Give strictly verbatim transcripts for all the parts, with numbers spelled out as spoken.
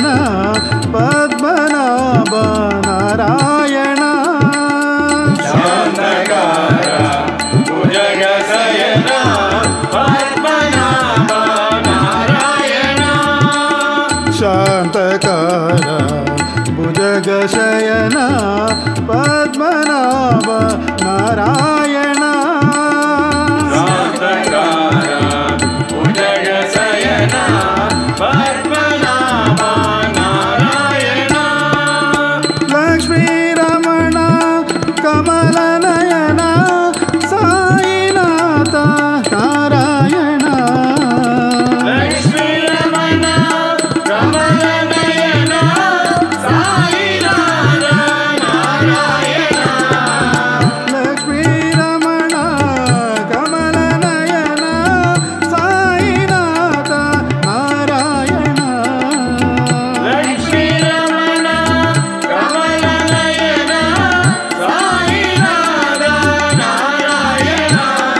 பத்மநாப நாராயண சாந்தகார புஜகசயன பத்மநாப நாராயண சாந்தகார புஜகசயன பத்மநாப நாராயண சாந்தகார புஜகசயன பத்மநாப நாராயண லக்ஷ்மீ ரமண கமலநயன சாயிநாத நாராயண லக்ஷ்மீ ரமண கமலநயன சாயிநாத நாராயண லக்ஷ்மீ ரமண கமலநயன சாயிநாத நாராயண லக்ஷ்மீ ரமண கமலநயன சாயிநாத நாராயண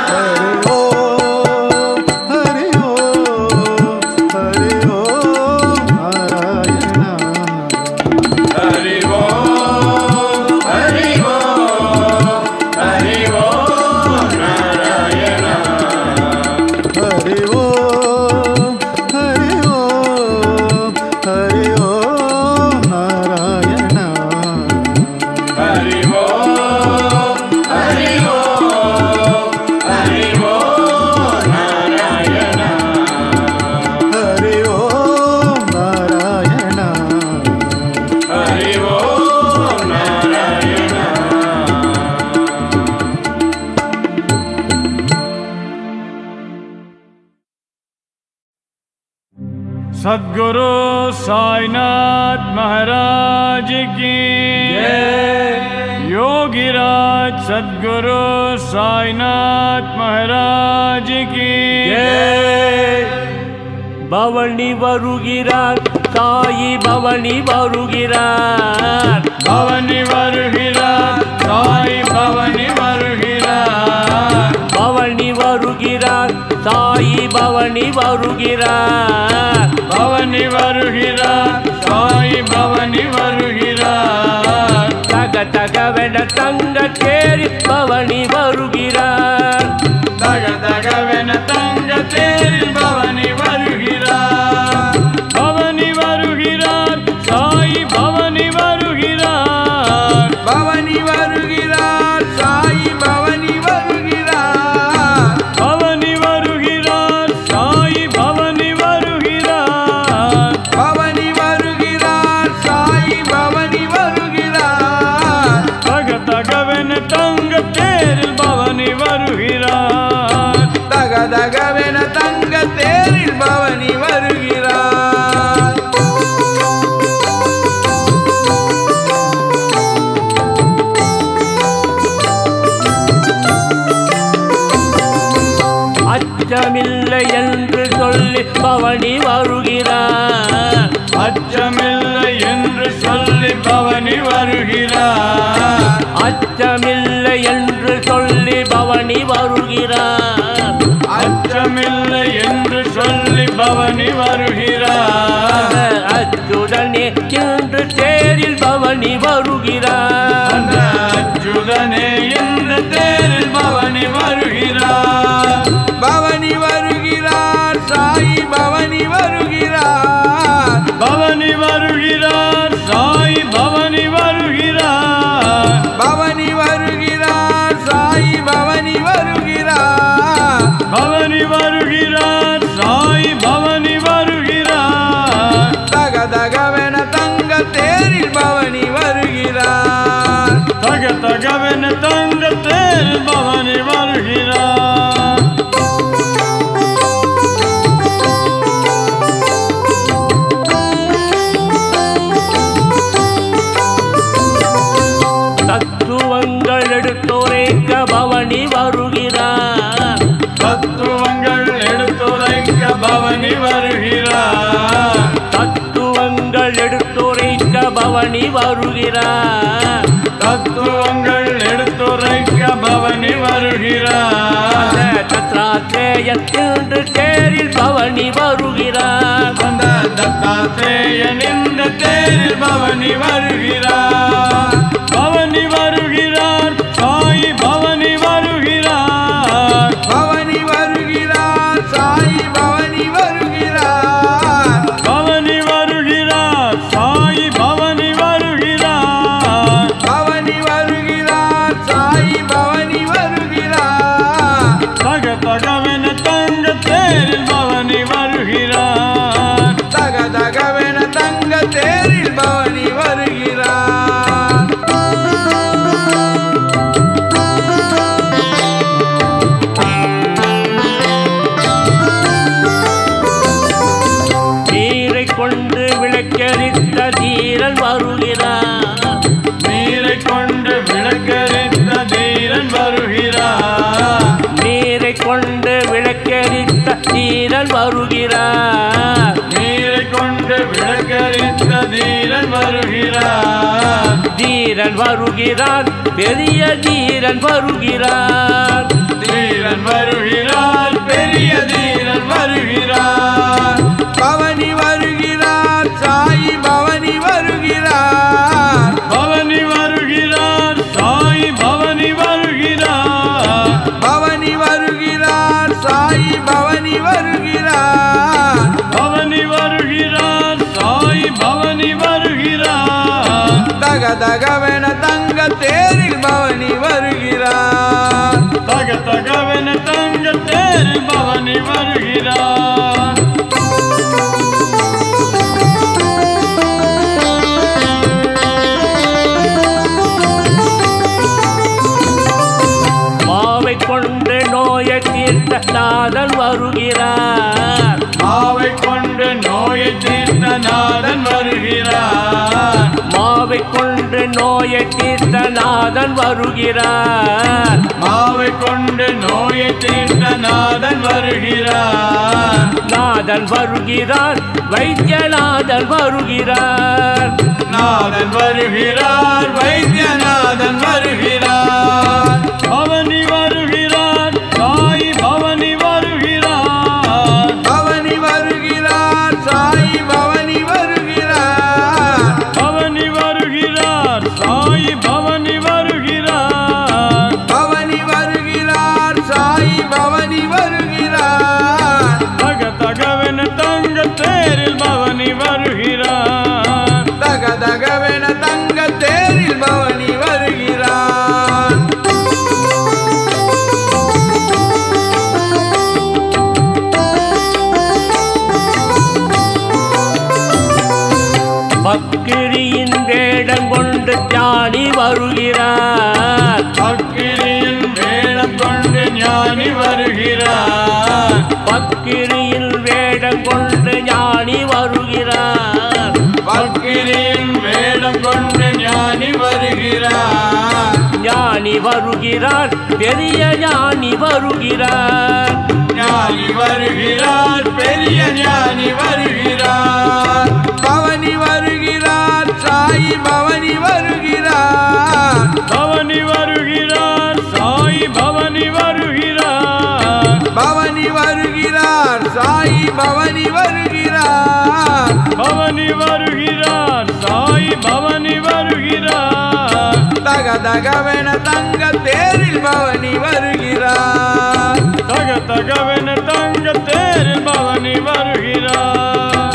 ஹரி ஓம் ஹரி ஓம் ஹரி ஓம் நாராயண ஹரி ஓம் ஹரி ஓம் ஹரி ஓம் நாராயண ஹரி ஓம் ஹரி ஓம் ஹரி ஓம் நாராயண ஹரி ஓம் ஹரி ஓம் ஹரி ஓம் நாராயண ஹரி ஓம் நாராயண ஹரி ஓம் நாராயண सद्गुरु साईनाथ महाराज की योगीराज सद्गुरु साईनाथ महाराज की பவனி வருகிறார் சாயி பவனி வருகிறார் भवनी வருகிறார் சாய் பவனி வருகிறார் பவனி வருகிறார் சாயி பவனி வருகிறார் பவனி வருகிறார் சாய் பவனி வருகிறார் தக தகவென தங்க தேரி பவனி வருகிறார் தக தகவென தங்க தேரில் பவனி வருகிறார் பவனி வருகிறார் சாய் பவனி வருகிறார் பவனி வருகிறார் சாய் பவனி வருகிறார் பவனி வருகிறார் சாய் பவனி வருகிறார் பவனி வருகிறார் சாய் பவனி வருகிறார் தக தகவென தங்க தேரில் பவனி வருகிறார் தக தகவென தங்க தேரில் பவனி வருகிறார் அச்சமில்லை என்று சொல்லி பவனி வருகிறார் அச்சமில்லை என்று சொல்லி பவனி வருகிறார் அச்சமில்லை என்று சொல்லி பவனி வருகிறார் அச்சமில்லை என்று சொல்லி பவனி வருகிறார் அச்சுதனே என்று தேரில் பவனி வருகிறார் அந்த அச்சுதனே என்று தேரில் பவனி வருகிறார் பவனி வருகிறார் சாய் பவனி வருகிறார் பவனி வருகிறார் சாய் பவனி வருகிறார் பவனி வருகிறார் சாய் பவனி வருகிறார் பவனி வருகிறார் சாய் பவனி வருகிறார் தக தகவென தங்க தேரில் பவனி வருகிறார் தக தகவென தங்க தேரில் பவனி வருகிறார் தத்துவங்கள் எடுத்துரைக்க பவனி வருகிறார் தத்துவங்கள் எடுத்துரைக்க பவனி வருகிறார் தத்துவங்கள் எடுத்துரைக்க பவனி வருகிறார் தத்துவங்கள் எடுத்துரைக்க பவனி வருகிறார் தத்ராத்தே தத்தாத்ரேயன் இன்று தேரில் பவனி வருகிறார். அந்த தத்தாத்ரேயன் இந்த தேரில் பவனி வருகிறார். பவனி வருகிறார் சாயி பவனி வருகிறார். பவனி வருகிறார் சாயி பவனி வருகிறார். பவனி வருகிறார் சாயி பவனி வருகிறார். பவனி வருகிறார் சாயி பவனி வருகிறார். தக தகவென தங்க தேரில் பவனி வருகிறார். தக தகவென தங்க தேரில் பவனி வருகிறார். நீரை கொண்டு விளக்கரித்த தீரன் வருகிறார். நீரை கொண்டு விளக்கரித்த தீரன் வருகிறார். நீரை கொண்டு விளக்கரித்த தீரன் வருகிறார். நீரை கொண்டு விளக்கரித்த தீரன் வருகிறார். தீரன் வருகிறார் பெரிய தீரன் வருகிறார். தீரன் வருகிறார் பெரிய தீரன் வருகிறார். பவனி வருகிறார் சாயி பவனி வருகிறார். பவனி வருகிறார் சாயி பவனி வருகிறார். பவனி வருகிறார் சாயி பவனி வருகிறார். பவனி வருகிறார் சாயி பவனி வருகிறார். தக தகவென தங்க தேரில் பவனி வருகிறார். தக தகவென தங்க தேரில் பவனி வருகிறார். மாவை கொண்டு நோயை தீர்த்த நாதன் வருகிறார். மாவை கொண்டு நோயை தீர்த்த நாதன் வருகிறார். மாவை கொண்டு நோயை தீர்த்த நாதன் வருகிறார். மாவை கொண்டு நோயை தீர்த்த நாதன் வருகிறார். நாதன் வருகிறார் வைத்தியநாதன் வருகிறார். நாதன் வருகிறார் வைத்தியநாதன் வருகிறார். பவனி வருகிறார் சாயி பவனி வருகிறார். பவனி வருகிறார் சாயி பவனி வருகிறார். பவனி வருகிறார் சாயி பவனி வருகிறார். பவனி வருகிறார் சாயி பவனி வருகிறார். தக தகவென தங்க தேரில் பவனி வருகிறார். தக தகவென தங்க தேரில் பவனி வருகிறார். பக்கிரியின் வேடம் கொண்டு ஞானி வருகிறார். அக்கிரியில் வேடம் கொண்டு ஞானி வருகிறார். பக்கிரியின் வேடம் கொண்டு ஞானி வருகிறார். பக்கிரியின் வேடம் கொண்டு ஞானி வருகிறார். ஞானி வருகிறார் பெரிய ஞானி வருகிறார். ஞானி வருகிறார் பெரிய ஞானி வருகிறார். பவனி வருகிறார் சாயி பவனி வருகிறார். பவனி வருகிறார் சாயி பவனி வருகிறார். பவனி வருகிறார் சாயி பவனி வருகிறார். பவனி வருகிறார் சாயி பவனி வருகிறார். தக தகவென தங்க தேரில் பவனி வருகிறார். தக தகவென தங்க தேரில் பவனி வருகிறார்.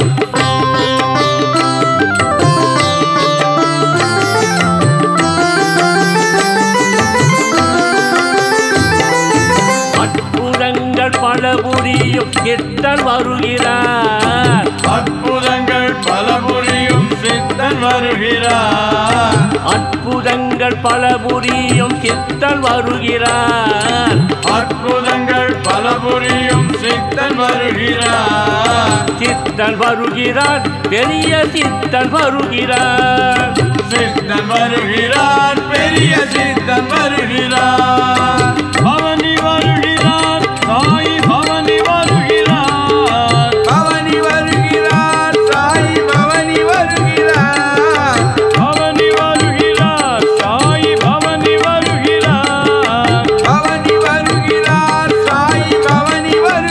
அற்புதங்கள் பல புரியும் சித்தன் வருகிறார். அற்புதங்கள் பல புரியும் சித்தன் வருகிறார். அற்புதங்கள் பல புரியும் சித்தன் வருகிறார். அற்புதங்கள் பல புரியும் சித்தன் வருகிறார். சித்தன் வருகிறார் பெரிய சித்தன் வருகிறார். சித்தன் வருகிறார் பெரிய சித்தன் வருகிறார். பவனி வருகிறார் சாயி பவனி வருகிறார். பவனி வருகிறார் சாயி பவனி வருகிறார். பவனி வருகிறார் சாயி பவனி வருகிறார். பவனி வருகிறார் சாயி பவனி வருகிறார்.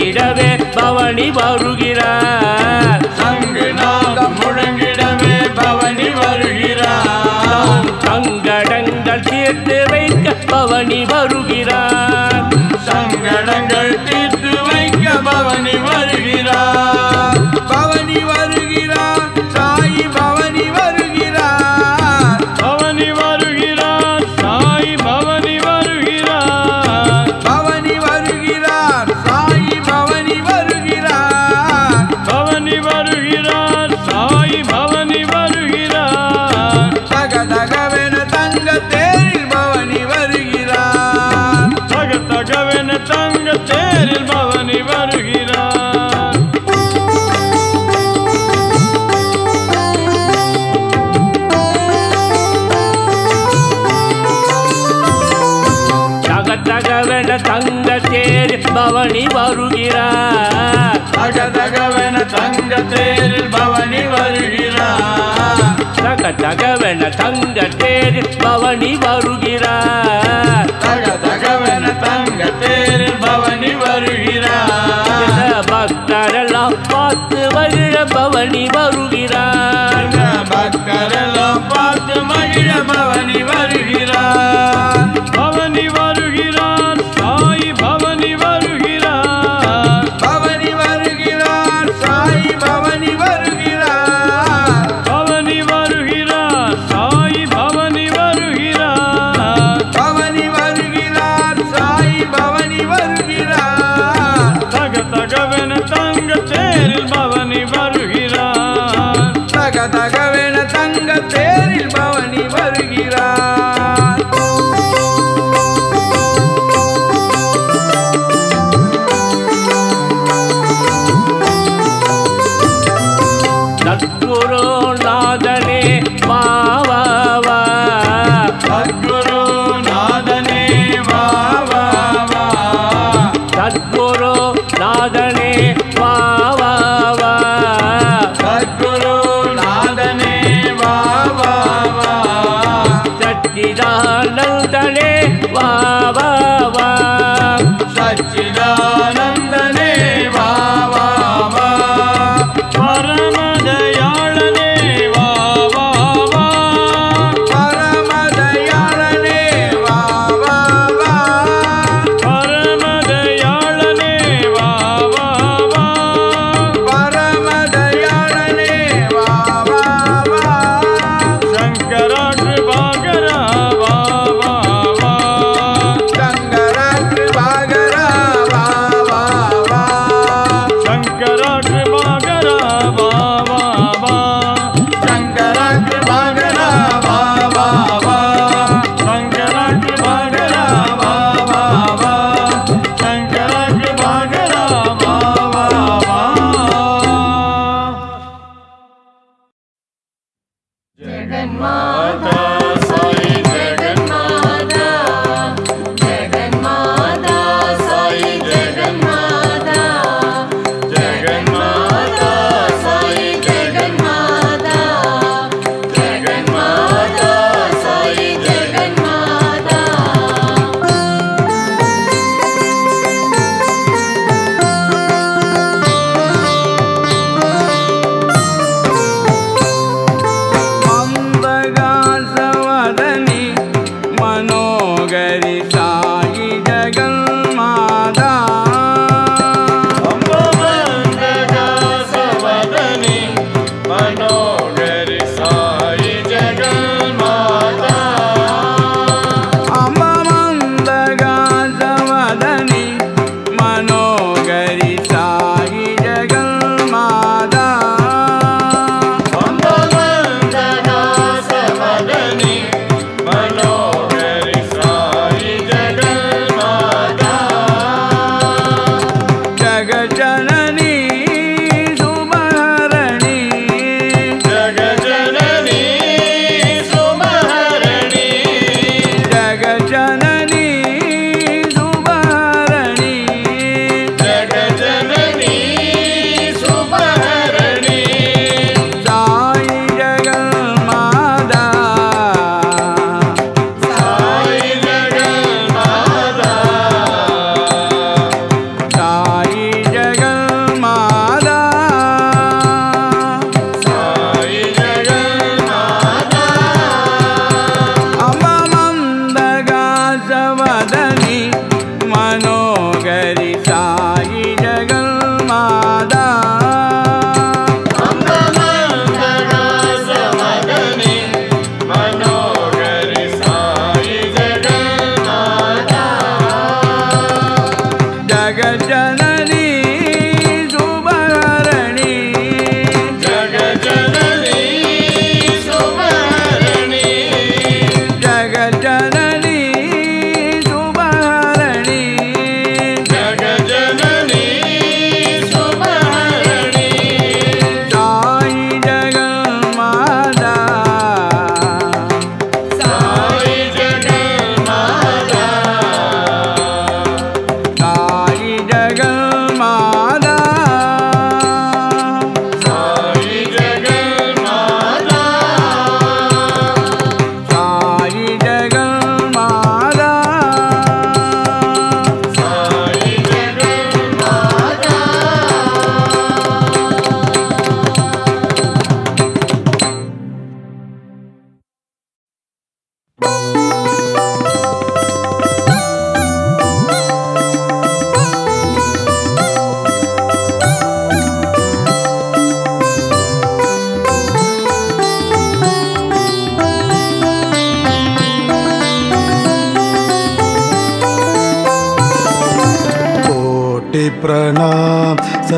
முழங்கிடவே பவனி வருகிறார். சங்கு நாதம் முழங்கிடவே பவனி வருகிறார். சங்கடங்கள் தீர்த்து வைக்க பவனி வருகிறார். சங்கடங்கள் தீர்த்து வைக்க பவனி வருகிறார். பவனி வருகிறார் சாயி பவனி வருகிறார். பவனி வருகிறார் சாய் பவனி வருகிறார். பவனி வருகிறார் சாயி பவனி வருகிறார். பவனி வருகிறார் சாய் பவனி வருகிறார். தக தகவென தங்க தேரில் பவனி வருகிறார். தக தகவென தங்க தேரில் பவனி வருகிறார். தக தகவென தங்க தேரில் பவனி வருகிறார். தக தகவென தங்க தேரில் பவனி வருகிறார். தக தகவென தங்க தேரில் பவனி வருகிறார். தக தகவென தங்க தேரில் பவனி வருகிறார். பக்தரெல்லாம் பார்த்து மகிழ பவனி வருகிறார். பக்தரெல்லாம் பார்த்து மகிழ பவனி வருகிறார். பவனி வருகிறார் சாய் பவனி வருகிறார். பவனி வருகிறார் சாயி பவனி வருகிறார். பவனி வருகிறார் சாய் பவனி வருகிறார். பவனி வருகிறார் சாயி பவனி வருகிறார். தக தகவென தங்க தேரில் பவனி வருகிறார். தக தகவென தங்க தேரில் பவனி வருகிறார்.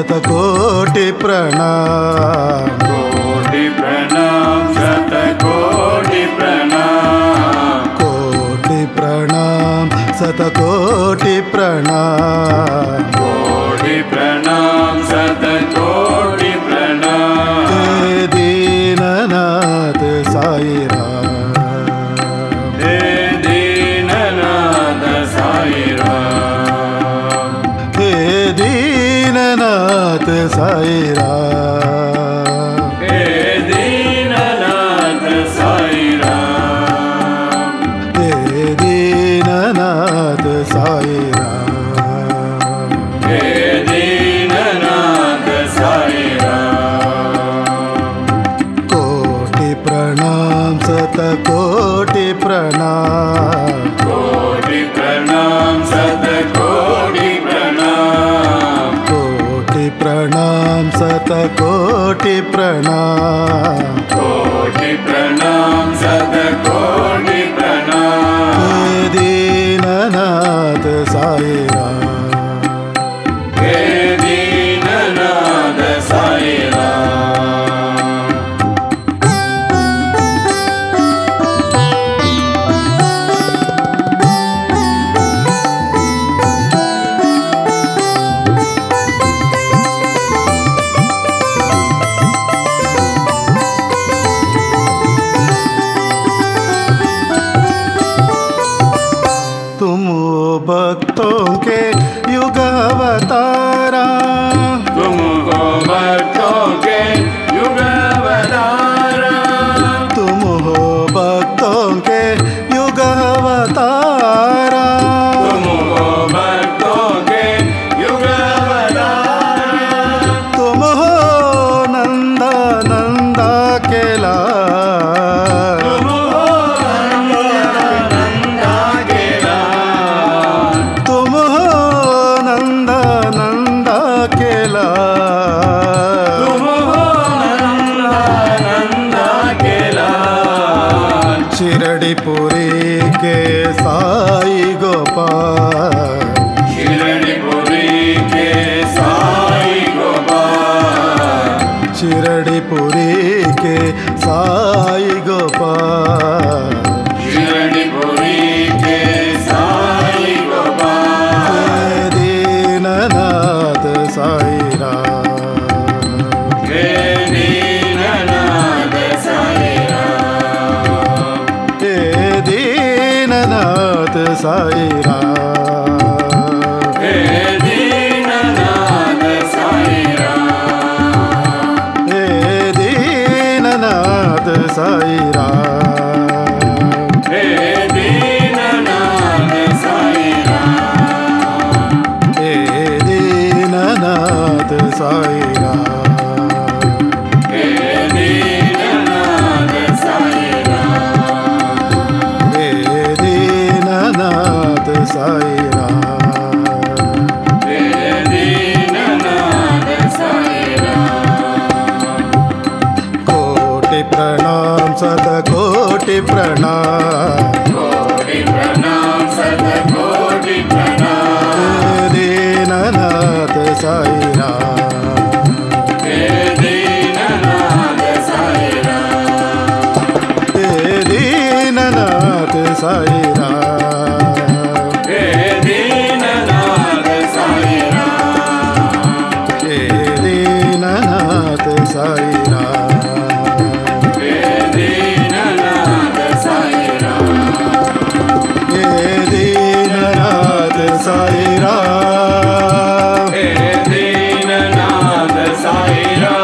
शतकोटि प्रणाम कोटि प्रणाम शतकोटि प्रणाम कोटि प्रणाम शतकोटि प्रणाम कोटि प्रणाम शतकोटि प्रणाम हे दीननाथ साई राम हे दीननाथ साई राम हे दीननाथ साई राम हे दीननाथ साई राम हे दीननाथ साई राम हे दीननाथ साई राम कोटि प्रणाम शतकोटि प्रणाम कोटि प्रणाम शतकोटि प्रणाम कोटि प्रणाम शतकोटि प्रणाम कोटि प्रणाम शतकोटि प्रणाम हे दीननाथ साई राम हे दीननाथ साई राम तुम भक्तों के युग अवतारा तुम हो भक्तों के युग अवतारा तुम हो भक्तों के युग अवतारा तुम हो भक्तों के युग अवतारा तुम हो नंदा नंदा के लाल तुम हो नंदा के लाल तुम हो नंदा नंदा के लाल तुम हो नंदा नंदा के लाल शिरडीपुरी के साई गोपाल शिरडीपुरी के साई गोपाल शिरडीपुरी के साई गोपाल शिरडीपुरी के साई गोपाल हे दीननाथ साई राम हे दीननाथ साई राम हे दीननाथ साई राम हे दीननाथ साई राम हे दीननाथ साई राम हे दीननाथ साई राम हे दीननाथ साई राम हे दीननाथ साई राम हे दीननाथ साई राम हे दीननाथ साई राम कोटि प्रणाम शतकोटि प्रणाम कोटि प्रणाम शतकोटि प्रणाम हे दीननाथ साई राम हे दीननाथ साई राम हे दीननाथ साई राम हे दीननाथ साई राम हे दीननाथ साई राम हे दीननाथ साई राम हे दीननाथ साई राम हे दीननाथ साई राम